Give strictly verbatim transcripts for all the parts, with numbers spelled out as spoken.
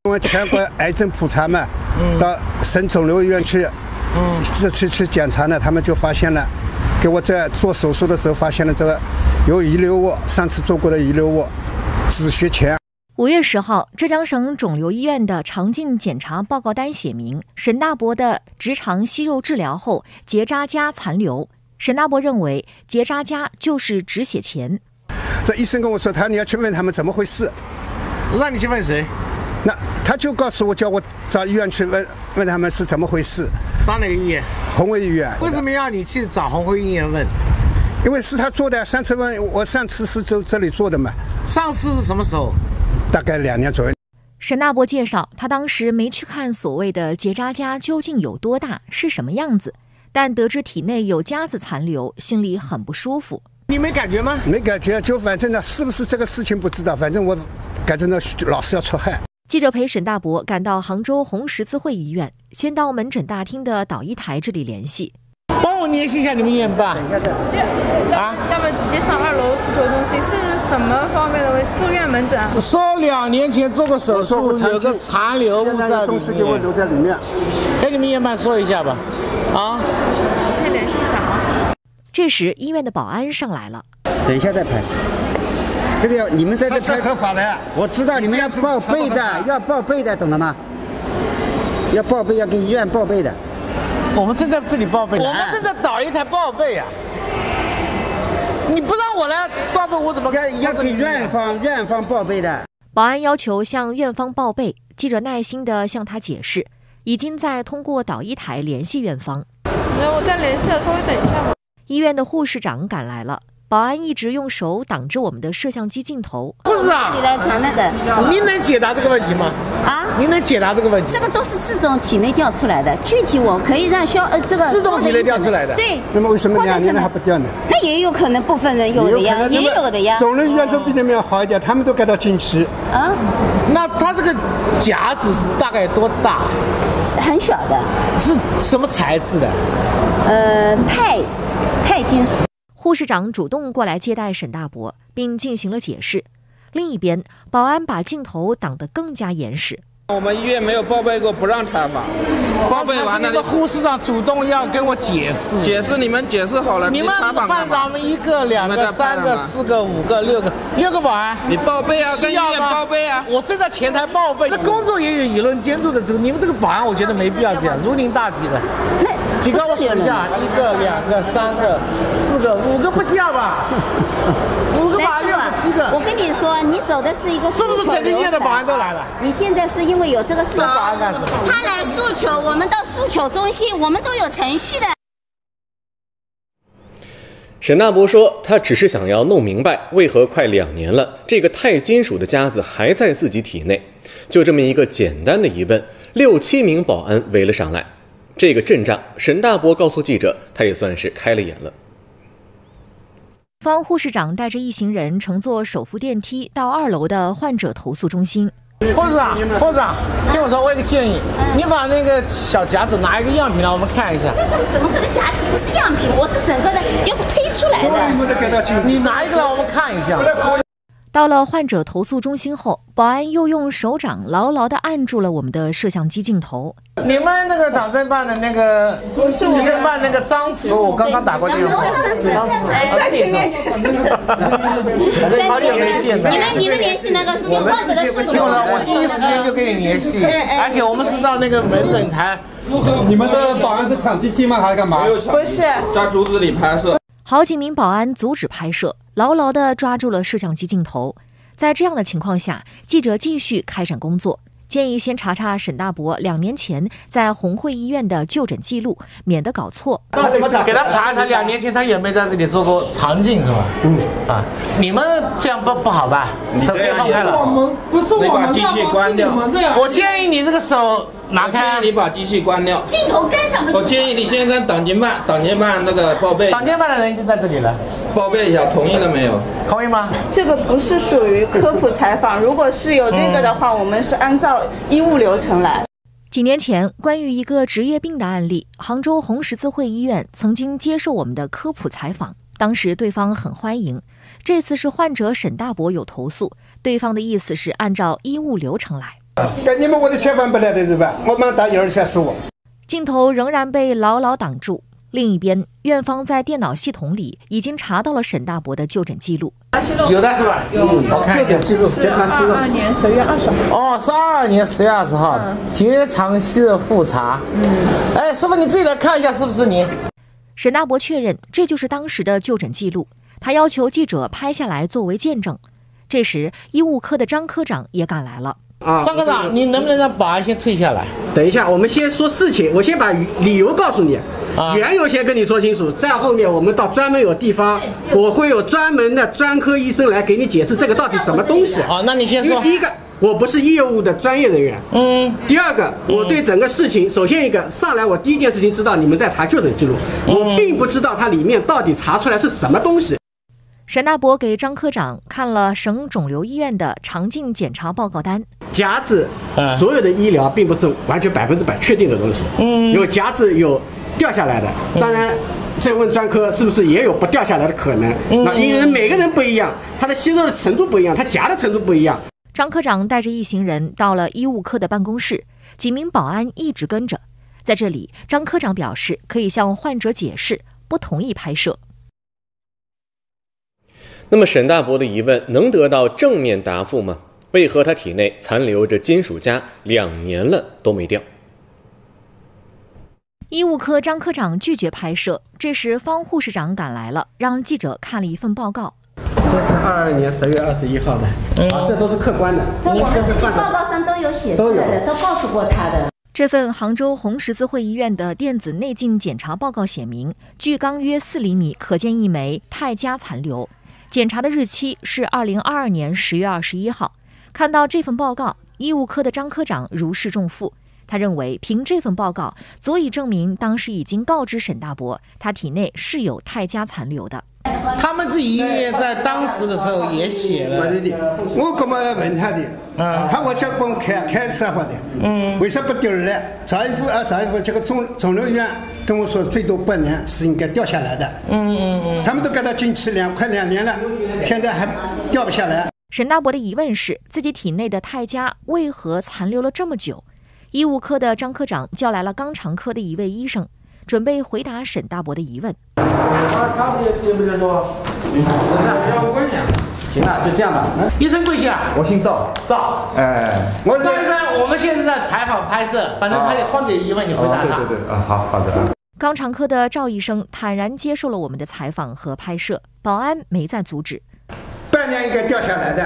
我们全国癌症普查嘛，嗯、到省肿瘤医院去，嗯，这次去检查呢，他们就发现了，给我在做手术的时候发现了这个有遗留物，上次做过的遗留物，止血钳。 五月十号，浙江省肿瘤医院的肠镜检查报告单写明，沈大伯的直肠息肉治疗后结扎痂残留。沈大伯认为结扎痂就是止血钳。 这医生跟我说，他你要去问他们怎么回事。 让你去问谁？ 那他就告诉我，叫我找医院去问问他们是怎么回事。 找哪个医院？ 宏卫医院。 为什么要你去找宏卫医院问？ 因为是他做的，上次问我上次是就这里做的嘛。 上次是什么时候？ 大概两年左右。 沈大伯介绍，他当时没去看所谓的结扎痂究竟有多大，是什么样子，但得知体内有痂子残留，心里很不舒服。 你没感觉吗？ 没感觉，就反正呢，是不是这个事情不知道，反正我感觉呢老是要出汗。 记者陪沈大伯赶到杭州红十字会医院，先到门诊大厅的导医台这里联系。 帮我联系一下你们医院吧。 直接啊，要不直接上二楼诉求中心，是什么方面的问题？住院门诊。 说两年前做过手术，有个残留物在里面， 东西给我留在里面。 跟你们医院办说一下吧。啊， 我先联系一下啊。 这时，医院的保安上来了。 等一下再拍。这个要你们在这拍合法的呀。 我知道你们要报备的，要报备的，懂了吗？要报备，要跟医院报备的。 我们正在这里报备，我们正在导一台报备啊！你不让我来报备，我怎么要要给院方院方报备的？ 保安要求向院方报备，记者耐心地向他解释，已经在通过导医台联系院方。 那我再联系了，稍微等一下吧。 医院的护士长赶来了。保安一直用手挡着我们的摄像机镜头。 护士长， 你来传那个， 您能解答这个问题吗？ 啊， 您能解答这个问题？ 这个都是自动体内调出来的，具体我可以让消呃这个自动体内调出来的。 对。 那么为什么两年了还不调呢？ 那也有可能部分人有的呀，也有的呀。 肿瘤医院这比你们要好一点，他们都给到近期。 啊， 那他这个夹子是大概多大？ 很小的。 是什么材质的？ 呃，钛钛金属。 护士长主动过来接待沈大伯，并进行了解释。另一边，保安把镜头挡得更加严实。 我们医院没有报备过，不让采访。报备完了， 那个护士长主动要跟我解释。 解释你们解释好了， 你们班长们一个、两个、三个、四个、五个、六个，六个保安。 你报备啊，跟医院报备啊。 我正在前台报备。那工作也有舆论监督的这个，你们这个保安，我觉得没必要这样，如临大敌的。 那几个我数一下，一个、两个、三个、四个、五个不需要吧？五个保安，六个、七个。 我跟你说，你走的是一个是不是整个医院的保安都来了？ 你现在是因为有这个事情， 保安干什么？ 他来诉求，我们到诉求中心，我们都有程序的。 沈大伯说，他只是想要弄明白，为何快两年了，这个钛金属的夹子还在自己体内。就这么一个简单的疑问，六七名保安围了上来。这个阵仗，沈大伯告诉记者，他也算是开了眼了。 方护士长带着一行人乘坐手扶电梯到二楼的患者投诉中心。 护士长，护士长，听我说，我有个建议，你把那个小夹子拿一个样品来，我们看一下。 这怎么怎么可能夹子不是样品？我是整个的要推出来的。 你拿一个来，我们看一下。 到了患者投诉中心后，保安又用手掌牢牢地按住了我们的摄像机镜头。 你们那个党政办的那个党政办那个张弛，我刚刚打过电话。张弛， 在你面前。 好久没见了。 你们你们联系那个有患者的诉求。 我第一时间就跟你联系，而且我们知道那个门诊台。 你们这保安是抢机器吗？还是干嘛？ 不是， 在竹子里拍摄。 好几名保安阻止拍摄，牢牢地抓住了摄像机镜头。在这样的情况下，记者继续开展工作，建议先查查沈大伯两年前在宏汇医院的就诊记录，免得搞错。 给他查一查，两年前他也没在这里做过肠镜是吧？嗯啊，你们这样不不好吧？手给放开了。 我们不是我们， 把机器关掉。 我建议你这个手拿开。 建议你把机器关掉。 镜头跟上。 我建议你先跟党监办，党监办那个报备。 党监办的人已经在这里了。 报备一下，同意了没有？ 同意吗？ 这个不是属于科普采访，如果是有这个的话，我们是按照医务流程来。 几年前，关于一个职业病的案例，杭州红十字会医院曾经接受我们的科普采访，当时对方很欢迎。这次是患者沈大伯有投诉，对方的意思是按照医务流程来。 跟你们我的采访不来的是吧？我们打一二三四五。 镜头仍然被牢牢挡住。另一边，院方在电脑系统里已经查到了沈大伯的就诊记录， 有的是吧？有，我看一下记录，结肠息肉。二年十月二十号。 哦，是二二年十月二十号，嗯、结肠息肉复查。嗯，哎，师傅你自己来看一下是不是你？ 沈大伯确认这就是当时的就诊记录，他要求记者拍下来作为见证。这时，医务科的张科长也赶来了。 啊， 张科长，你能不能让保安先退下来？ 等一下，我们先说事情，我先把理由告诉你，啊、缘由先跟你说清楚，再后面我们到专门有地方，我会有专门的专科医生来给你解释这个到底什么东西。 好，那你先说。 第一个，我不是业务的专业人员。嗯。第二个，我对整个事情，首先一个上来，我第一件事情知道你们在查就诊记录，嗯、我并不知道它里面到底查出来是什么东西。 沈大伯给张科长看了省肿瘤医院的肠镜检查报告单。 夹子，所有的医疗并不是完全百分之百确定的东西。嗯，有夹子有掉下来的，当然，再问专科是不是也有不掉下来的可能？嗯、那因为每个人不一样，他的吸收的程度不一样，他夹的程度不一样。 张科长带着一行人到了医务科的办公室，几名保安一直跟着。在这里，张科长表示可以向患者解释，不同意拍摄。 那么沈大伯的疑问能得到正面答复吗？为何他体内残留着金属镓，两年了都没掉？ 医务科张科长拒绝拍摄，这时方护士长赶来了，让记者看了一份报告。 这是二二年十月二十一号的，嗯、啊，这都是客观的。 在我们自己报告上都有写出来的，都告诉过他的。 这份杭州红十字会医院的电子内镜检查报告写明，距肛约四厘米可见一枚钛镓残留。检查的日期是二零二二年十月二十一号。看到这份报告，医务科的张科长如释重负。他认为，凭这份报告足以证明当时已经告知沈大伯，他体内是有钛镓残留的。 他们自己医院在当时的时候也写了。 不是的，我干嘛要问他的？嗯，他我想帮我开开车好的。嗯，为啥不掉下来？赵医夫啊，赵医夫，这个肿肿瘤院跟我说，最多半年是应该掉下来的。嗯嗯嗯，他们都给他进去两快两年了，现在还掉不下来。 沈大伯的疑问是，自己体内的钛镓为何残留了这么久？医务科的张科长叫来了肛肠科的一位医生，准备回答沈大伯的疑问。 他不也是不是说？行了，就这样吧。 医生贵姓啊？ 我姓赵。 赵。 哎， 我赵医生，我们现在在采访拍摄，反正他有患者疑问，你回答他。 对对对，啊，好好的。 肛肠科的赵医生坦然接受了我们的采访和拍摄，保安没再阻止。 半年应该掉下来的，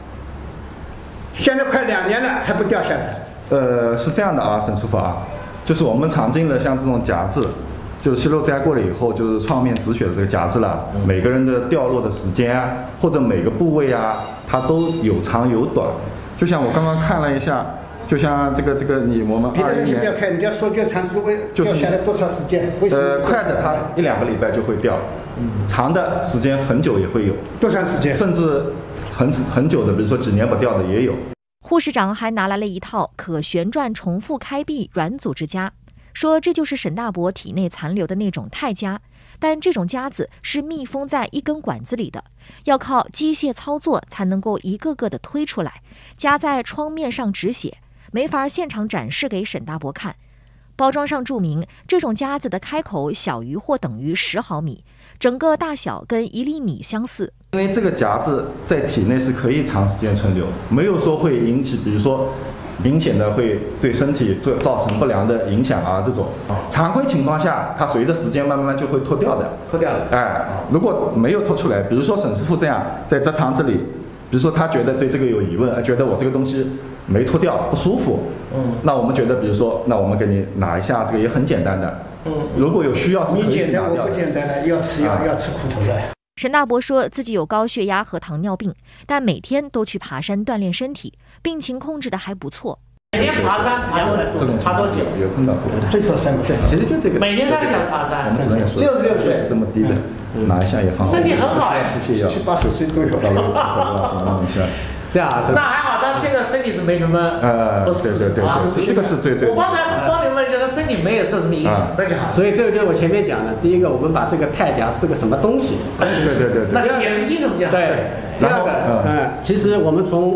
现在快两年了还不掉下来。 呃，是这样的啊，沈师傅啊，就是我们常见的像这种夹子，就是息肉摘过了以后，就是创面止血的这个夹子了，嗯、每个人的掉落的时间啊，或者每个部位啊，它都有长有短。就像我刚刚看了一下，就像这个这个你我们二一年， 不要看人家说掉长是为掉下来多长时间？ 呃，快的它一两个礼拜就会掉，嗯、长的时间很久也会有。 多长时间？ 甚至很很久的，比如说几年不掉的也有。 护士长还拿来了一套可旋转重复开闭软组织夹，说这就是沈大伯体内残留的那种钛夹，但这种夹子是密封在一根管子里的，要靠机械操作才能够一个个的推出来，夹在创面上止血，没法现场展示给沈大伯看。包装上注明，这种夹子的开口小于或等于十毫米，整个大小跟一粒米相似。 因为这个夹子在体内是可以长时间存留，没有说会引起，比如说明显的会对身体做造成不良的影响啊这种。常规情况下，它随着时间慢慢就会脱掉的。 脱掉了。 哎，如果没有脱出来，比如说沈师傅这样在这肠子里，比如说他觉得对这个有疑问，觉得我这个东西没脱掉不舒服，嗯，那我们觉得，比如说，那我们给你拿一下，这个也很简单的，嗯，如果有需要是可以拿掉的。 你简单我不简单的，要吃药、啊、要吃苦头的。 沈大伯说自己有高血压和糖尿病，但每天都去爬山锻炼身体，病情控制的还不错。 每天爬山爬多久？爬多久？ 有碰到过， 最少三个月。 其实就这个。 每天三个小时爬山。 我们只能说六十六岁这么低的，拿一下也很好。 身体很好呀。 吃些药， 七八十岁都有。 弄一下。 这样那还好，他现在身体是没什么不适对对对啊。 这个是最最。 我刚才帮你问一下，他身体没有受什么影响，这就好。 所以这个就是我前面讲的，第一个我们把这个钛夹是个什么东西。 对对对对。 那解释清楚讲。 对。第二个，嗯，其实我们从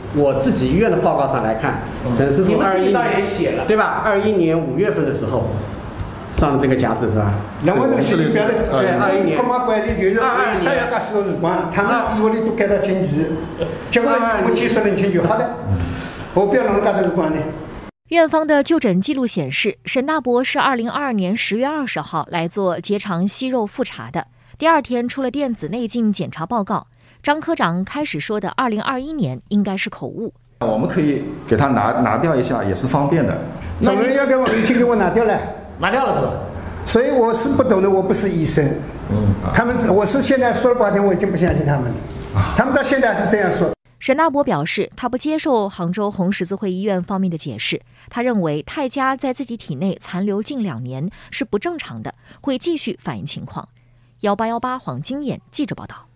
我自己医院的报告上来看，沈师傅二一也写了， 对吧？二一年五月份的时候上的这个夹子是吧？ 那我们心里边的， 对，二一年， 干嘛管理就是二一年要干许多时光，他们医院里都给他经济，结果我技术人清就好了，我不要弄干这个管理。 院方的就诊记录显示，沈大伯是二零二二年十月二十号来做结肠息肉复查的，第二天出了电子内镜检查报告。张科长开始说的二零二一年应该是口误， 我们可以给他拿拿掉一下，也是方便的。 总人要给我已经给我拿掉了， 拿掉了是吧？ 所以我是不懂的，我不是医生。嗯，他们我是现在说了不好听，我已经不相信他们了。他们到现在是这样说。 沈大伯表示，他不接受杭州红十字会医院方面的解释，他认为泰嘉在自己体内残留近两年是不正常的，会继续反映情况。幺八幺八黄金眼记者报道。